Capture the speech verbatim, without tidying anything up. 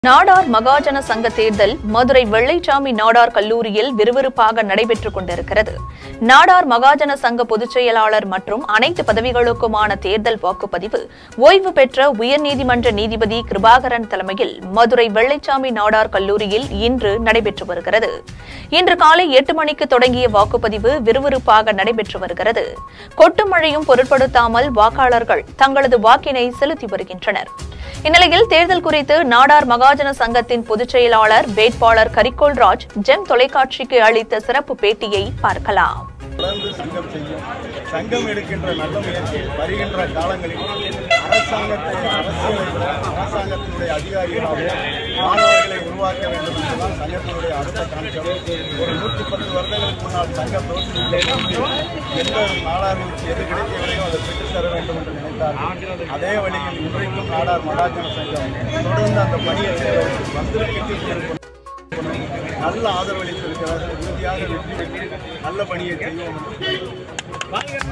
நாடார் மகாஜன சங்க தேர்தல் மதுரை வெள்ளைச்சாமி நாடார் கல்லூரியில் விறுவிறுப்பாக நடைபெற்றுக் கொண்டிருக்கிறது. நாடார் மகாஜன சங்க பொதுச் செயலாளர் மற்றும் அனைத்து பதவிகளுக்குமான தேர்தல் வாக்குப்பதிவு ஓய்வு பெற்ற உயர்நீதிமன்ற நீதிபதி கிருபாகரன் தலைமையில் மதுரை வெள்ளைச்சாமி நாடார் கல்லூரியில் இன்று நடைபெற்று வருகிறது. இன்று காலை எட்டு மணிக்கு தொடங்கிய வாக்குப்பதிவு விறுவிறுப்பாக நடைபெற்று வருகிறது. கொட்டும் மழையும் பொருட்படுத்தாமல் வாக்காளர்கள் தங்களது வாக்கினை செலுத்தி வருகின்றனர். இந்நிலையில் தேர்தல் குறித்து நாடார் மகாஜன சங்கத்தின் பொதுச் செயலாளர் வேட்பாளர் கரிக்கோல் ராஜ் ஜெம் தொலைக்காட்சிக்கு அளித்த சிறப்பு பேட்டியை பார்க்கலாம். சங்கம் செய்யும் சங்கம் எடுக்கின்ற நல்ல முயற்சியில் வருகின்ற காலங்களில் அரசாங்கத்தை அரசாங்கத்தினுடைய அதிகாரிகளாக மாணவர்களை உருவாக்க வேண்டும் என்றுதான் சங்கத்தினுடைய அடுத்த கான்செப்ட். ஒரு நூற்றி பத்து வருடங்களுக்கு முன்னால் சங்கம் தோற்றுவிட்டு எந்த நாடார்களுக்கு எது கிடைக்கவில்லையோ அதை பெற்றுத் தர வேண்டும் என்று நினைத்தார்கள். அதே வழியில் இன்றைக்கும் நாடார் மகாஜன சங்கம் தொடர்ந்து அந்த பணியை செய்வதற்கு வந்திருக்கின்ற நல்ல ஆதரவளித்திருக்கிறார்கள். உறுதியாக வெற்றி பெற்று நல்ல பணியை செய்வோம்.